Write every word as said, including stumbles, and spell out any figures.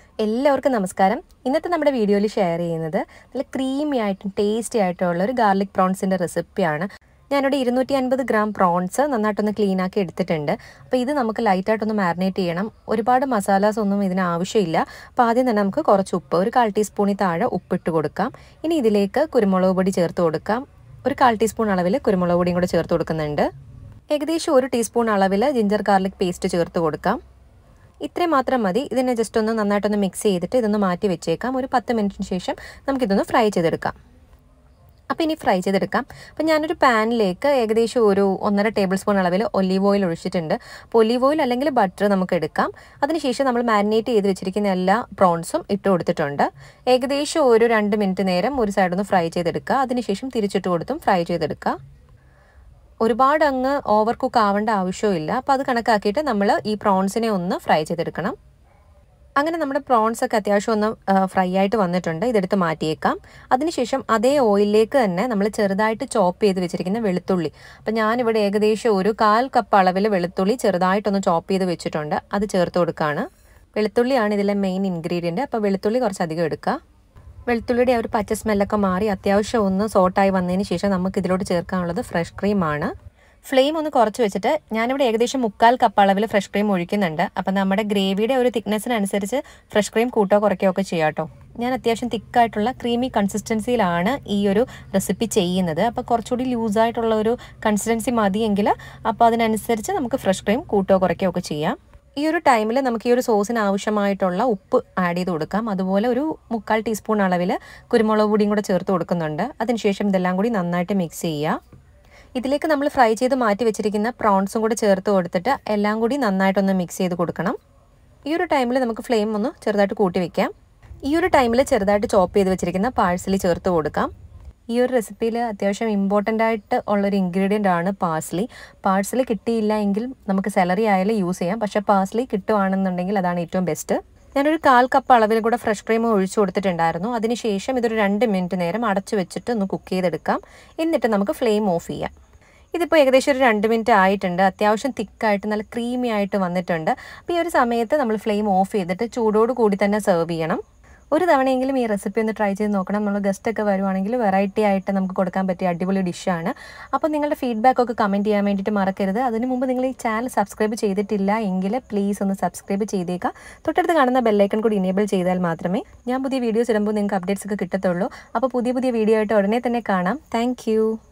എല്ലാവർക്കും നമസ്കാരം. ഇന്നത്തെ നമ്മുടെ വീഡിയോയിൽ ഷെയർ ചെയ്യുന്നത് നല്ല ക്രീമി ആയിട്ടും ടേസ്റ്റി ആയിട്ടുള്ള ഒരു ഗാർലിക് പ്രോൺസിൻ്റെ റെസിപ്പിയാണ്. ഞാനിവിടെ ഇരുന്നൂറ്റി അൻപത് ഗ്രാം പ്രോൺസ് നന്നായിട്ടൊന്ന് ക്ലീൻ ആക്കി എടുത്തിട്ടുണ്ട്. അപ്പോൾ ഇത് നമുക്ക് ലൈറ്റായിട്ടൊന്ന് മാരിനേറ്റ് ചെയ്യണം. ഒരുപാട് മസാലാസ് ഒന്നും ഇതിന് ആവശ്യമില്ല. അപ്പോൾ ആദ്യം തന്നെ നമുക്ക് കുറച്ച് ഉപ്പ്, ഒരു കാൽ ടീസ്പൂണിൽ താഴെ ഉപ്പിട്ട് കൊടുക്കാം. ഇനി ഇതിലേക്ക് കുരുമുളക് പൊടി ചേർത്ത് കൊടുക്കാം. ഒരു കാൽ ടീസ്പൂൺ അളവിൽ കുരുമുളക് പൊടിയും കൂടെ ചേർത്ത് കൊടുക്കുന്നുണ്ട്. ഏകദേശം ഒരു ടീസ്പൂൺ അളവിൽ ജിഞ്ചർ ഗാർലിക് പേസ്റ്റ് ചേർത്ത് കൊടുക്കാം. ഇത്രയും മാത്രം മതി. ഇതിനെ ജസ്റ്റ് ഒന്ന് നന്നായിട്ടൊന്ന് മിക്സ് ചെയ്തിട്ട് ഇതൊന്ന് മാറ്റി വെച്ചേക്കാം. ഒരു പത്ത് മിനിറ്റിന് ശേഷം നമുക്കിതൊന്ന് ഫ്രൈ ചെയ്തെടുക്കാം. അപ്പോൾ ഇനി ഫ്രൈ ചെയ്തെടുക്കാം. അപ്പോൾ ഞാനൊരു പാനിലേക്ക് ഏകദേശം ഒരു ഒന്നര ടേബിൾ സ്പൂൺ അളവിൽ ഒലീവ് ഓയിൽ ഒഴിച്ചിട്ടുണ്ട്. അപ്പോൾ ഒലീവ് ഓയിൽ അല്ലെങ്കിൽ ബട്ടർ നമുക്ക് എടുക്കാം. അതിനുശേഷം നമ്മൾ മാരിനേറ്റ് ചെയ്ത് വെച്ചിരിക്കുന്ന എല്ലാ പ്രോൺസും ഇട്ട് കൊടുത്തിട്ടുണ്ട്. ഏകദേശം ഒരു രണ്ട് മിനിറ്റ് നേരം ഒരു സൈഡൊന്ന് ഫ്രൈ ചെയ്തെടുക്കുക. അതിനുശേഷം തിരിച്ചിട്ട് കൊടുത്തും ഫ്രൈ ചെയ്തെടുക്കുക. ഒരുപാട് അങ്ങ് ഓവർ കുക്ക് ആവേണ്ട ആവശ്യമില്ല. അപ്പോൾ അത് കണക്കാക്കിയിട്ട് നമ്മൾ ഈ പ്രോൺസിനെ ഒന്ന് ഫ്രൈ ചെയ്തെടുക്കണം. അങ്ങനെ നമ്മുടെ പ്രോൺസ് ഒക്കെ അത്യാവശ്യം ഒന്ന് ഫ്രൈ ആയിട്ട് വന്നിട്ടുണ്ട്. ഇതെടുത്ത് മാറ്റിയേക്കാം. അതിനുശേഷം അതേ ഓയിലിലേക്ക് തന്നെ നമ്മൾ ചെറുതായിട്ട് ചോപ്പ് ചെയ്ത് വെച്ചിരിക്കുന്ന വെളുത്തുള്ളി, അപ്പോൾ ഞാനിവിടെ ഏകദേശം ഒരു കാൽ കപ്പ് അളവിൽ വെളുത്തുള്ളി ചെറുതായിട്ടൊന്ന് ചോപ്പ് ചെയ്ത് വെച്ചിട്ടുണ്ട്. അത് ചേർത്ത് കൊടുക്കുകയാണ്. വെളുത്തുള്ളിയാണ് ഇതിലെ മെയിൻ ഇൻഗ്രീഡിയൻറ്റ്. അപ്പോൾ വെളുത്തുള്ളി കുറച്ചധികം എടുക്കുക. വെളുത്തുള്ളിയുടെ ആ ഒരു പച്ച സ്മെല്ലൊക്കെ മാറി അത്യാവശ്യം ഒന്ന് സോട്ടായി വന്നതിന് ശേഷം നമുക്ക് ഇതിലോട്ട് ചേർക്കാനുള്ളത് ഫ്രഷ് ക്രീമാണ്. ഫ്ലെയിം ഒന്ന് കുറച്ച് വെച്ചിട്ട് ഞാനിവിടെ ഏകദേശം മുക്കാൽ കപ്പ് അളവിൽ ഫ്രഷ് ക്രീം ഒഴിക്കുന്നുണ്ട്. അപ്പം നമ്മുടെ ഗ്രേവിയുടെ ഒരു തിക്നെസ്സിനനുസരിച്ച് ഫ്രഷ് ക്രീം കൂട്ടോ കുറയ്ക്കുകയോ ഒക്കെ ചെയ്യാം കേട്ടോ. ഞാൻ അത്യാവശ്യം തിക്കായിട്ടുള്ള ക്രീമി കൺസിസ്റ്റൻസിയിലാണ് ഈ ഒരു റെസിപ്പി ചെയ്യുന്നത്. അപ്പോൾ കുറച്ചുകൂടി ലൂസായിട്ടുള്ള ഒരു കൺസിസ്റ്റൻസി മതിയെങ്കിൽ അപ്പോൾ അതിനനുസരിച്ച് നമുക്ക് ഫ്രഷ് ക്രീം കൂട്ടോ കുറയ്ക്കുകയോ ഒക്കെ ചെയ്യാം. ഈ ഒരു ടൈമിൽ നമുക്ക് ഈ ഒരു സോസിന് ആവശ്യമായിട്ടുള്ള ഉപ്പ് ആഡ് ചെയ്ത് കൊടുക്കാം. അതുപോലെ ഒരു മുക്കാൽ ടീസ്പൂൺ അളവിൽ കുരുമുളക് പൊടിയും കൂടെ ചേർത്ത് കൊടുക്കുന്നുണ്ട്. അതിനുശേഷം ഇതെല്ലാം കൂടി നന്നായിട്ട് മിക്സ് ചെയ്യുക. ഇതിലേക്ക് നമ്മൾ ഫ്രൈ ചെയ്ത് മാറ്റി വെച്ചിരിക്കുന്ന പ്രോൺസും കൂടെ ചേർത്ത് കൊടുത്തിട്ട് എല്ലാം കൂടി നന്നായിട്ടൊന്ന് മിക്സ് ചെയ്ത് കൊടുക്കണം. ഈ ഒരു ടൈമിൽ നമുക്ക് ഫ്ലെയിം ഒന്ന് ചെറുതായിട്ട് കൂട്ടി വയ്ക്കാം. ഈ ഒരു ടൈമിൽ ചെറുതായിട്ട് ചോപ്പ് ചെയ്ത് വെച്ചിരിക്കുന്ന പാഴ്സലി ചേർത്ത് കൊടുക്കാം. ഈ ഒരു റെസിപ്പിയിൽ അത്യാവശ്യം ഇമ്പോർട്ടൻ്റ് ആയിട്ട് ഉള്ളൊരു ഇൻഗ്രീഡിയൻ്റ് ആണ് പാഴ്സലി. പാഴ്സലി കിട്ടിയില്ല എങ്കിൽ നമുക്ക് സെലറി ആയാലും യൂസ് ചെയ്യാം. പക്ഷേ പാഴ്സലി കിട്ടുവാണെന്നുണ്ടെങ്കിൽ അതാണ് ഏറ്റവും ബെസ്റ്റ്. ഞാനൊരു കാൽ കപ്പ് അളവിൽ കൂടെ ഫ്രഷ് ക്രീം ഒഴിച്ചു കൊടുത്തിട്ടുണ്ടായിരുന്നു. അതിനുശേഷം ഇതൊരു രണ്ട് മിനിറ്റ് നേരം അടച്ചു വെച്ചിട്ട് ഒന്ന് കുക്ക് ചെയ്തെടുക്കാം. എന്നിട്ട് നമുക്ക് ഫ്ലെയിം ഓഫ് ചെയ്യാം. ഇതിപ്പോൾ ഏകദേശം ഒരു രണ്ട് മിനിറ്റ് ആയിട്ടുണ്ട്. അത്യാവശ്യം തിക്കായിട്ട് നല്ല ക്രീമി ആയിട്ട് വന്നിട്ടുണ്ട്. അപ്പോൾ ഈ ഒരു സമയത്ത് നമ്മൾ ഫ്ലെയിം ഓഫ് ചെയ്തിട്ട് ചൂടോട് കൂടി തന്നെ സെർവ് ചെയ്യണം. ഒരു തവണയെങ്കിലും ഈ റെസിപ്പി ഒന്ന് ട്രൈ ചെയ്ത് നോക്കണം. നമ്മൾ ഗസ്റ്റൊക്കെ വരുവാണെങ്കിൽ വെറൈറ്റി ആയിട്ട് നമുക്ക് കൊടുക്കാൻ പറ്റിയ അടിപൊളി ഡിഷാണ്. അപ്പോൾ നിങ്ങളുടെ ഫീഡ്ബാക്കൊക്കെ കമൻറ്റ് ചെയ്യാൻ വേണ്ടിയിട്ട് മറക്കരുത്. അതിന് മുമ്പ് നിങ്ങൾ ഈ ചാനൽ സബ്സ്ക്രൈബ് ചെയ്തിട്ടില്ല എങ്കിൽ പ്ലീസ് ഒന്ന് സബ്സ്ക്രൈബ് ചെയ്തേക്കാം. തൊട്ടടുത്ത് കാണുന്ന ബെല്ലൈക്കൺ കൂടി ഇനേബിൾ ചെയ്താൽ മാത്രമേ ഞാൻ പുതിയ വീഡിയോസ് ഇടുമ്പോൾ നിങ്ങൾക്ക് അപ്ഡേറ്റ്സ് ഒക്കെ കിട്ടത്തുള്ളൂ. അപ്പോൾ പുതിയ പുതിയ വീഡിയോ ആയിട്ട് ഉടനെ തന്നെ കാണാം. താങ്ക്